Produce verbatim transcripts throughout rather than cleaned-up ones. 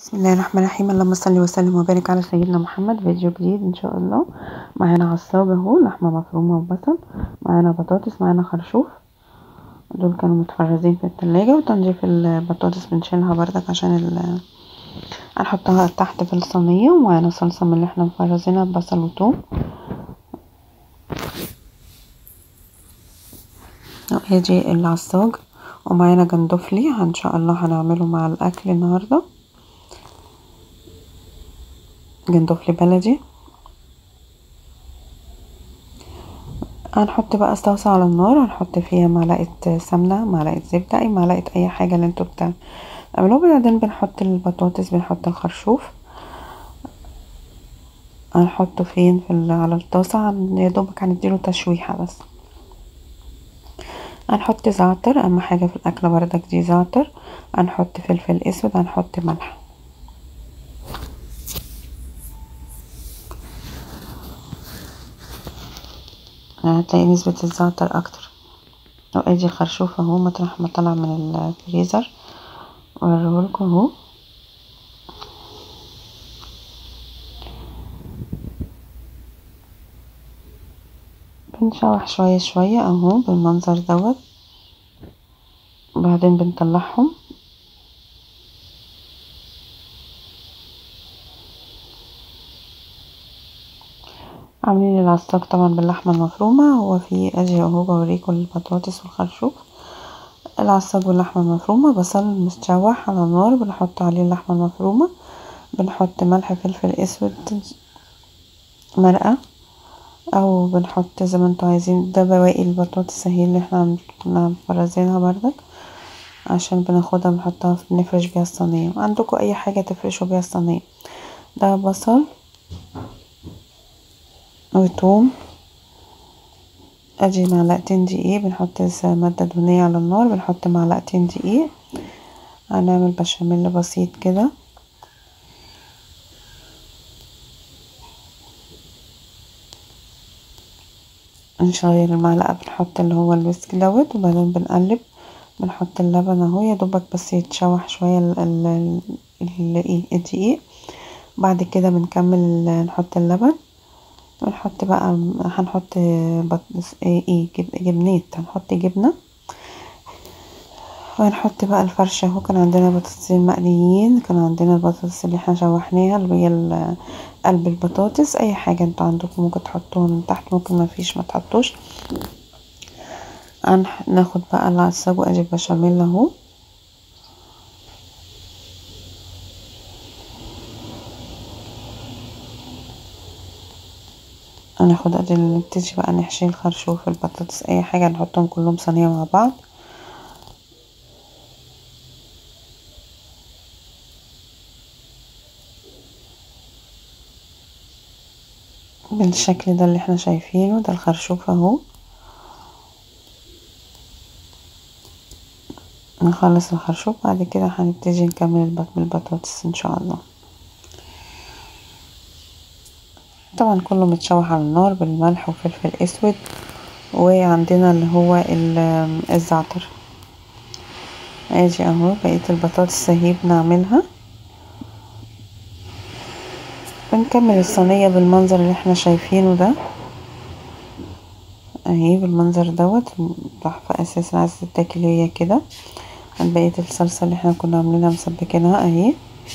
بسم الله الرحمن الرحيم. اللهم صل وسلم وبارك على سيدنا محمد. فيديو جديد ان شاء الله. معانا عصاج اهو، لحمه مفرومه وبصل، معانا بطاطس، معانا خرشوف. دول كانوا متفرزين في التلاجة. وتنظيف البطاطس بنشيلها بردك عشان ال... هنحطها تحت في الصينيه. ومعانا صلصه من اللي احنا مفرزينها ببصل وثوم. وادي العصاج. ومعانا جندفلي ان شاء الله هنعمله مع الاكل النهارده، جندفلي بلدي. هنحط بقى طاسة على النار، هنحط فيها معلقة سمنة، معلقة زبدة، اي معلقة اي حاجة اللي انتوا بتعملوها. بعدين بنحط البطاطس، بنحط الخرشوف، هنحطه فين في على الطاسة، يا دوبك هنديله تشويحة بس. هنحط زعتر، اهم حاجة في الاكل بردك دي زعتر. هنحط فلفل اسود، هنحط ملح. هتلاقي نسبة الزعتر اكتر. وادي الخرشوف اهو مطرح ما طلع من الفريزر، اوريهولكم اهو. بنشوح شوية شوية اهو بالمنظر دوت. وبعدين بنطلعهم. عاملين العصاج طبعا باللحمة المفرومة. هو في ادي اهو بوريكم البطاطس والخرشوف. العصاج واللحمة المفرومة، بصل متشوح على النار، بنحط عليه اللحمة المفرومة، بنحط ملح، فلفل اسود، مرقة، او بنحط زي ما انتوا عايزين. ده بواقي البطاطس اهي اللي احنا كنا مفرزينها بردك، عشان بناخدها بنحطها بنفرش بيها الصينية. عندكم اي حاجة تفرشوا بيها الصينية. ده بصل وثوم. ادي معلقتين دقيق، بنحط مادة دهنية على النار، بنحط معلقتين دقيق. هنعمل بشاميل بسيط كده. نشغل المعلقة، بنحط اللي هو الويسك دوت، وبعدين بنقلب. بنحط اللبن اهو يا دوبك بس يتشوح شوية ال ال ال الدقيق. بعد كده بنكمل نحط اللبن، ونحط بقى هنحط بطاطس ايه جبنات، هنحط جبنة. وهنحط بقى الفرشة اهو. كان عندنا بطاطسين مقليين، كان عندنا البطاطس اللي احنا شوحناها اللي هي قلب البطاطس. اي حاجة انتوا عندكم ممكن تحطوها من تحت، ممكن ما فيش ما تحطوش. ناخد بقى العصاج وادي البشاميل اهو. هناخد ادي نبتدي بقى نحشي الخرشوف البطاطس اي حاجة، نحطهم كلهم صينية مع بعض. بالشكل ده اللي احنا شايفينه، ده الخرشوف اهو. نخلص الخرشوف، بعد كده هنبتدي نكمل البطاطس ان شاء الله. طبعا كله متشوح على النار بالملح وفلفل اسود، وعندنا اللي هو الزعتر. ادي اهو بقية البطاطس اهي بنعملها. بنكمل الصينية بالمنظر اللي احنا شايفينه ده اهي، بالمنظر دوت تحفة اساسا. عايزة تتاكل هي كده. بقية الصلصة اللي احنا كنا عاملينها مسبكينها اهي.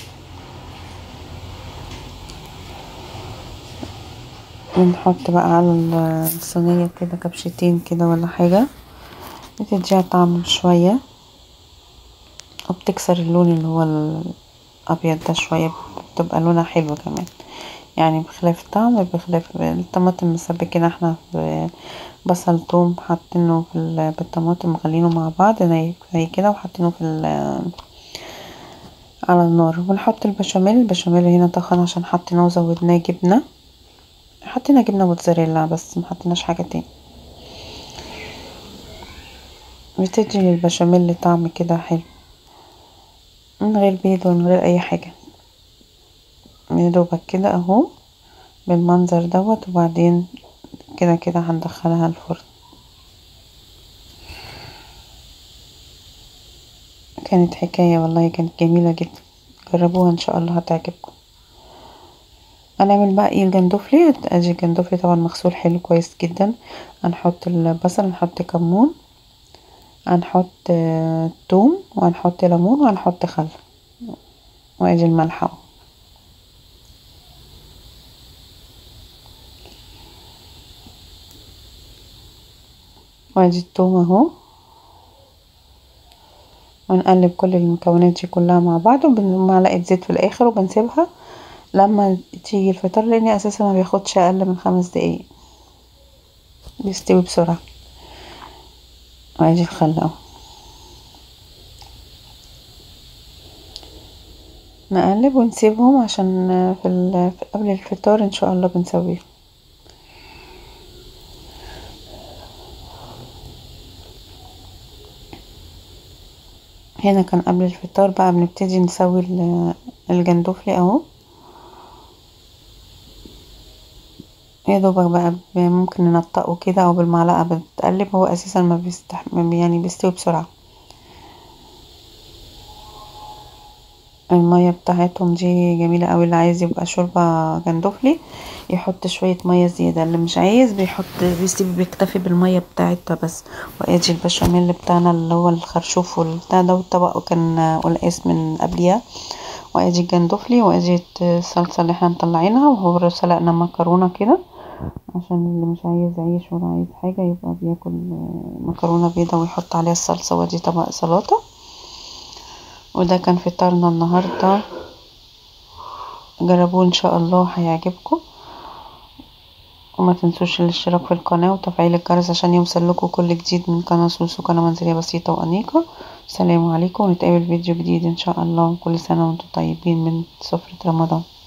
بنحط بقى على الصينية كده كبشتين كده ولا حاجة، بتديها طعم شوية، وبتكسر اللون اللي هو الابيض ده شوية، بتبقى لونها حلو كمان. يعني بخلاف الطعم، بخلاف الطماطم مسبكين احنا بصل ثوم حاطينه في بالطماطم مغلينه مع بعض زي كده، وحاطينه في على النار. ونحط البشاميل. البشاميل هنا طخن عشان حطيناه وزودناه جبنه، حطينا جبنه موتزاريلا بس، ما حطيناش حاجه تاني. بتدي للبشاميل طعم كده حلو، من غير بيض ومن غير اي حاجه، يا دوبك كده اهو بالمنظر دوت. وبعدين كده كده هندخلها الفرن. كانت حكايه والله، كانت جميله جدا. جربوها ان شاء الله هتعجبكم. هنعمل بقى ايه الجندوفلي. ادي الجندوفلي طبعا مغسول حلو كويس جدا. هنحط البصل، هنحط كمون، هنحط آه، توم، وهنحط ليمون، وهنحط خل، وادي الملح اهو. وادي التوم اهو. ونقلب كل المكونات دي كلها مع بعض وبمعلقه زيت في الاخر، وبنسيبها لما تيجي الفطار، لان اساسا ما بياخدش اقل من خمس دقايق، بيستوي بسرعه. وادي الخل اهو. نقلب ونسيبهم عشان في ال- قبل الفطار ان شاء الله بنسويهم. هنا كان قبل الفطار بقى بنبتدي نسوي ال- الجندوفلي اهو. يا دوبك بقى ب- ممكن ننطقه كده او بالمعلقه بتقلب، هو اساسا ما بيستح يعني بيستوي بسرعه. المية بتاعتهم دي جميلة اوي، اللي عايز يبقى شوربة جندوفلي يحط شوية مية زيادة، اللي مش عايز بيحط بيسيب بيكتفي بالمية بتاعتها بس. وادي البشاميل بتاعنا اللي هو الخرشوف والبتاع ده، والطبق كان قلقاس من قبليها. وادي الجندوفلي، وادي الصلصة اللي احنا مطلعينها، وهو سلقنا مكرونة كده عشان اللي مش عايز عيش ولا عايز حاجة يبقى بياكل مكرونة بيضة ويحط عليها الصلصة. وادي طبق سلطة. وده كان فطارنا النهاردة. جربوه ان شاء الله هيعجبكم. وما تنسوش الاشتراك في القناة وتفعيل الجرس عشان يوصلكوا كل جديد من قناة سوسو، قناة منزلية بسيطة وأنيقة. السلام عليكم، ونتقابل في فيديو جديد ان شاء الله. كل سنة وانتم طيبين من سفرة رمضان.